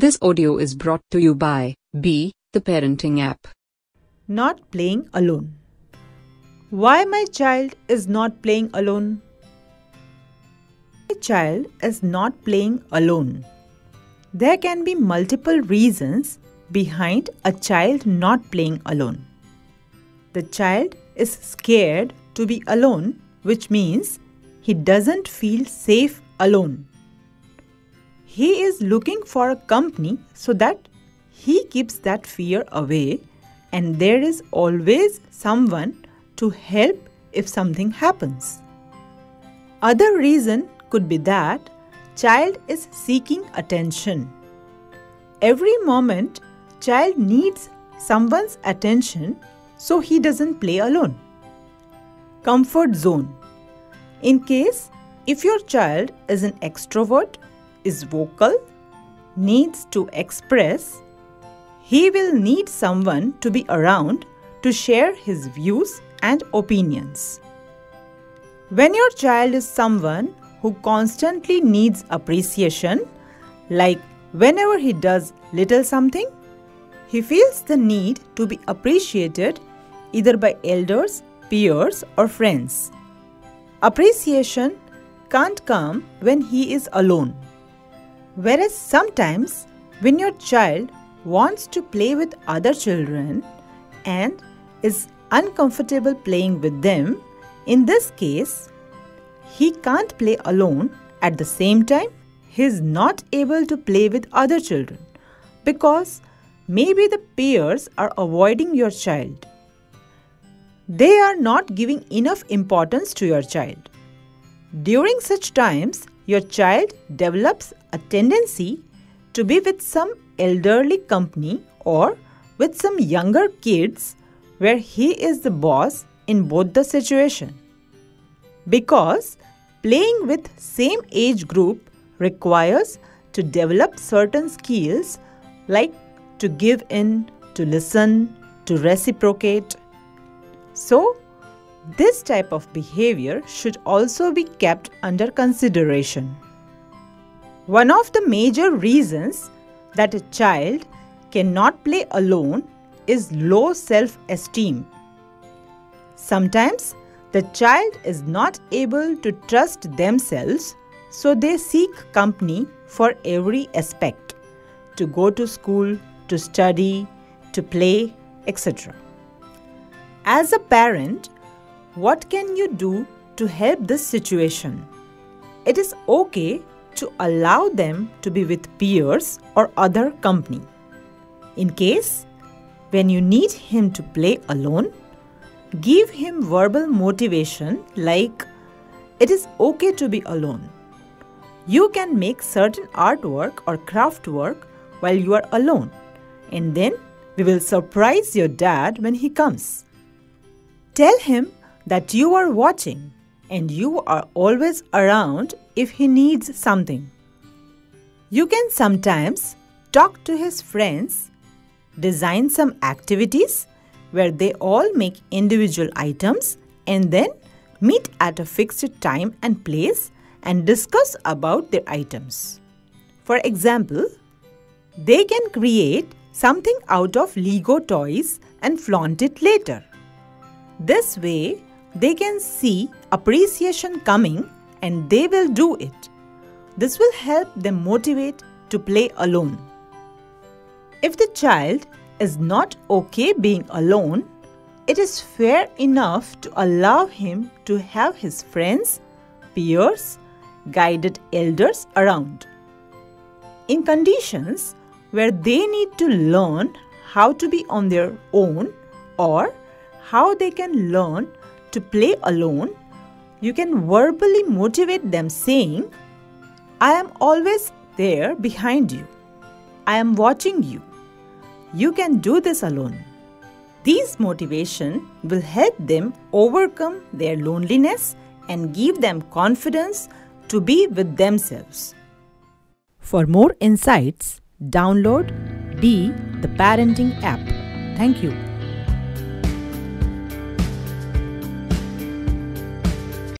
This audio is brought to you by Be the Parenting app. Not playing alone. Why my child is not playing alone? My child is not playing alone. There can be multiple reasons behind a child not playing alone. The child is scared to be alone, which means he doesn't feel safe alone. He is looking for a company so that he keeps that fear away, and there is always someone to help if something happens. Other reason could be that child is seeking attention. Every moment child needs someone's attention, so he doesn't play alone. Comfort zone. In case if your child is an extrovert, is vocal, needs to express, he will need someone to be around to share his views and opinions. When your child is someone who constantly needs appreciation, like whenever he does little something, he feels the need to be appreciated either by elders, peers, or friends. Appreciation can't come when he is alone. Whereas sometimes when your child wants to play with other children and is uncomfortable playing with them, in this case, he can't play alone. At the same time, he is not able to play with other children because maybe the peers are avoiding your child. They are not giving enough importance to your child. During such times, your child develops a tendency to be with some elderly company or with some younger kids where he is the boss in both the situation. Because playing with same age group requires to develop certain skills like to give in, to listen, to reciprocate. So, this type of behavior should also be kept under consideration. One of the major reasons that a child cannot play alone is low self-esteem. Sometimes the child is not able to trust themselves, so they seek company for every aspect, to go to school, to study, to play, etc. As a parent, what can you do to help this situation? It is okay to allow them to be with peers or other company. In case, when you need him to play alone, give him verbal motivation like, it is okay to be alone. You can make certain artwork or craft work while you are alone, and then we will surprise your dad when he comes. Tell him that you are watching and you are always around if he needs something. You can sometimes talk to his friends, design some activities where they all make individual items and then meet at a fixed time and place and discuss about their items. For example, they can create something out of Lego toys and flaunt it later. This way, they can see appreciation coming and they will do it. This will help them motivate to play alone. If the child is not okay being alone, it is fair enough to allow him to have his friends, peers, guided elders around. In conditions where they need to learn how to be on their own or how they can learn to play alone, you can verbally motivate them saying, I am always there behind you. I am watching you. You can do this alone. These motivation will help them overcome their loneliness and give them confidence to be with themselves. For more insights, download Be the Parenting app. Thank you.